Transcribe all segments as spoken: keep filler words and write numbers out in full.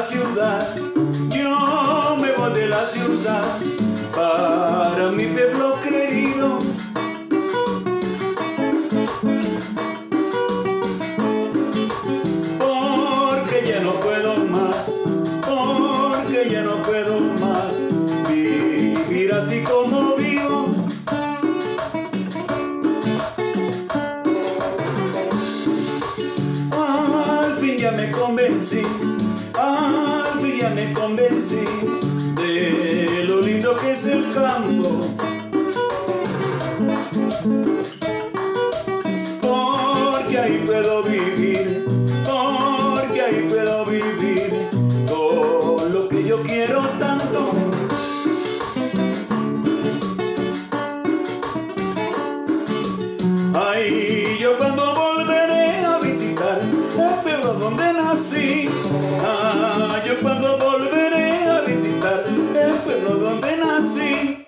ciudad, yo me voy de la ciudad para mi pueblo querido. Porque ya no puedo más, porque ya no puedo más vivir así como vivo. Al fin ya me convencí, al fin ya me convencí de lo lindo que es el campo. Porque ahí puedo vivir, porque ahí puedo vivir con lo que yo quiero tanto. Ay, yo cuando volveré a visitar el pueblo donde nací. Ah, yo cuando volveré a visitar el pueblo donde nací.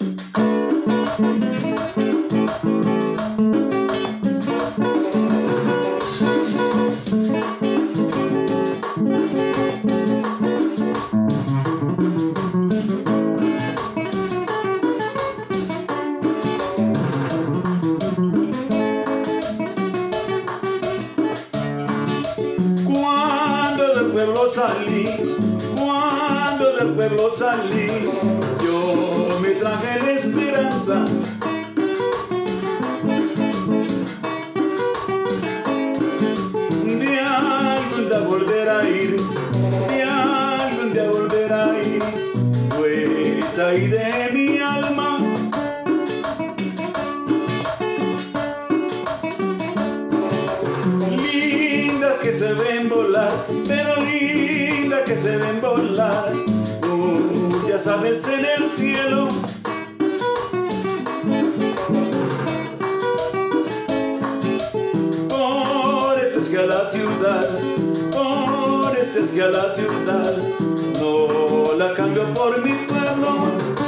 Cuando del pueblo salí, cuando del pueblo salí, yo me traje la esperanza. De algún día volver a ir, de algún día volver a ir, pues ahí de mi alma. Que se ven volar, pero linda que se ven volar, uh, ya sabes, en el cielo. Por eso es que a la ciudad, por eso es que a la ciudad no la cambio por mi pueblo.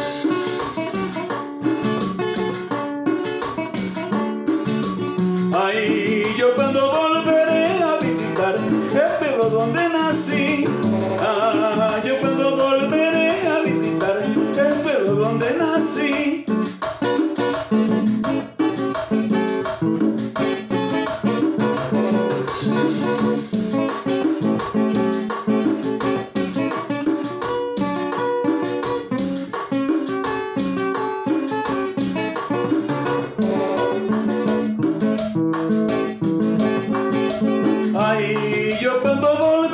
Ay, yo cuando volveré a visitar el pueblo donde nací. Ah, yo cuando volveré a visitar el pueblo donde nací. Ay, yo cuando volveré